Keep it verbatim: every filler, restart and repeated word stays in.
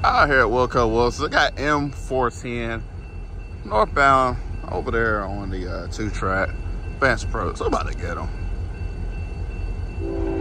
Out here at Wilco Wilson, I got M four ten northbound over there on the uh, two track Vance Pro. So I'm about to get them.